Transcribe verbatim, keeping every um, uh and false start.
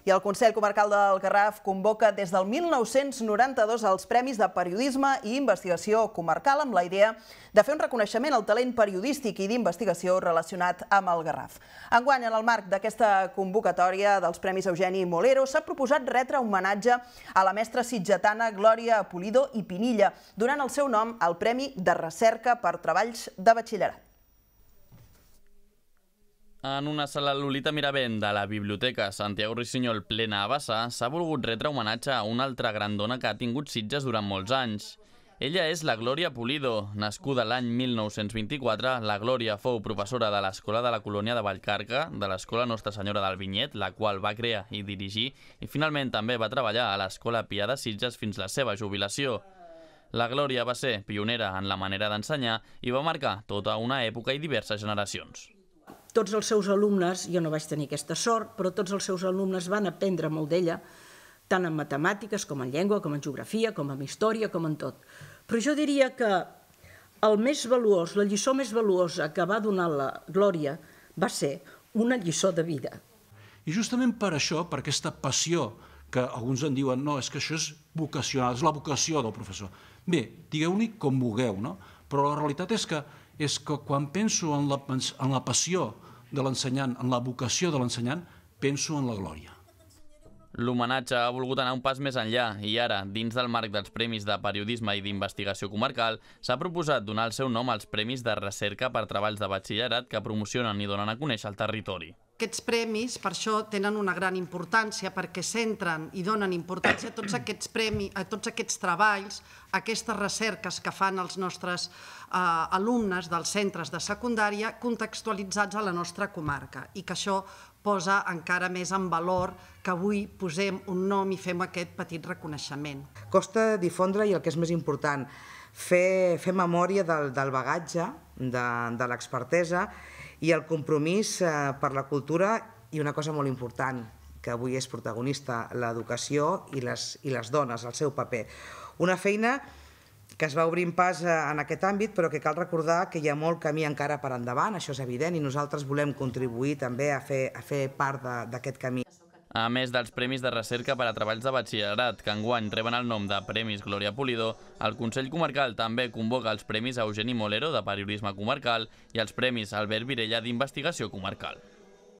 I el Consell Comarcal del Garraf convoca des del mil nou-cents noranta-dos els Premis de Periodisme i Investigació Comarcal amb la idea de fer un reconeixement al talent periodístic i d'investigació relacionat amb el Garraf. Enguany, en el marc d'aquesta convocatòria dels Premis Eugeni Molero, s'ha proposat retre homenatge a la mestra sitgetana Glòria Pulido i Pinilla, donant el seu nom al Premi de Recerca per Treballs de Batxillerat. En una sala Lolita Miravent de la Biblioteca Santiago Rusiñol plena a vessar, s'ha volgut retre homenatge a una altra gran dona que ha tingut Sitges durant molts anys. Ella és la Glòria Pulido. Nascuda l'any mil nou-cents vint-i-quatre, la Glòria fou professora de l'Escola de la Colònia de Vallcarca, de l'Escola Nostra Senyora del Vinyet, la qual va crear i dirigir, i finalment també va treballar a l'Escola Pià de Sitges fins la seva jubilació. La Glòria va ser pionera en la manera d'ensenyar i va marcar tota una època i diverses generacions. Tots els seus alumnes, jo no vaig tenir aquesta sort, però tots els seus alumnes van aprendre molt d'ella, tant en matemàtiques com en llengua, com en geografia, com en història, com en tot. Però jo diria que el més valuós, la lliçó més valuosa que va donar la Glòria va ser una lliçó de vida. I justament per això, per aquesta passió, que alguns en diuen no, és que això és vocacional, és la vocació del professor. Bé, digueu-n'hi com vulgueu, no? Però la realitat és que, és que quan penso en la, en la passió de l'ensenyant, en la vocació de l'ensenyant, penso en la Glòria. L'homenatge ha volgut anar un pas més enllà i ara, dins del marc dels Premis de Periodisme i d'Investigació Comarcal, s'ha proposat donar el seu nom als Premis de Recerca per Treballs de Batxillerat que promocionen i donen a conèixer el territori. Aquests premis, per això, tenen una gran importància perquè centren i donen importància a tots aquests premis, a tots aquests treballs, a aquestes recerques que fan els nostres eh, alumnes dels centres de secundària contextualitzats a la nostra comarca i que això posa encara més en valor que avui posem un nom i fem aquest petit reconeixement. Costa difondre i el que és més important, fer, fer memòria del, del bagatge, de, de l'expertesa i el compromís eh, per la cultura i una cosa molt important, que avui és protagonista, l'educació i les, i les dones, el seu paper. Una feina que es va obrint pas en aquest àmbit, però que cal recordar que hi ha molt camí encara per endavant, això és evident, i nosaltres volem contribuir també a fer, a fer part d'aquest camí. A més dels Premis de Recerca per a Treballs de Batxillerat, que enguany reben el nom de Premis Glòria Pulido, el Consell Comarcal també convoca els Premis Eugeni Molero de Periodisme Comarcal i els Premis Albert Virella d'Investigació Comarcal.